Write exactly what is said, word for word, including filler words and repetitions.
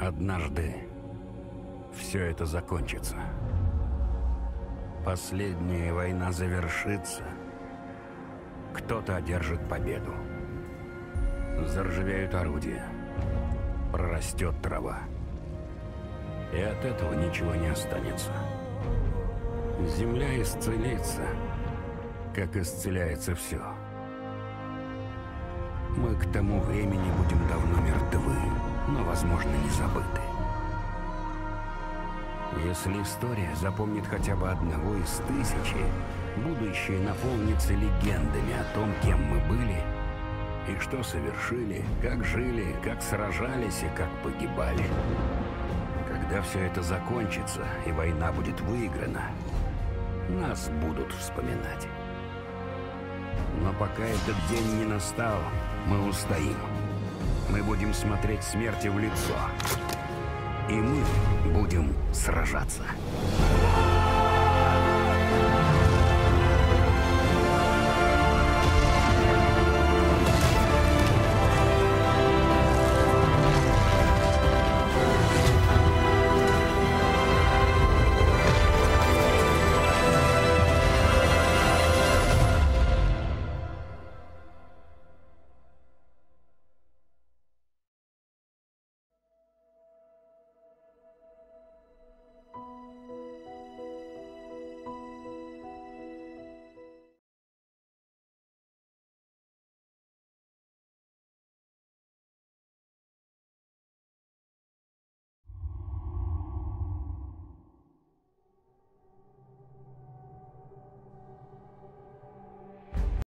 Однажды все это закончится. Последняя война завершится. Кто-то одержит победу. Заржавеют орудия. Прорастет трава. И от этого ничего не останется. Земля исцелится, как исцеляется все. Мы к тому времени будем давно мертвы, но, возможно, не забыты. Если история запомнит хотя бы одного из тысячи, будущее наполнится легендами о том, кем мы были, и что совершили, как жили, как сражались и как погибали. Когда все это закончится и война будет выиграна, нас будут вспоминать. Но пока этот день не настал, мы устоим. Мы будем смотреть смерти в лицо. И мы будем сражаться.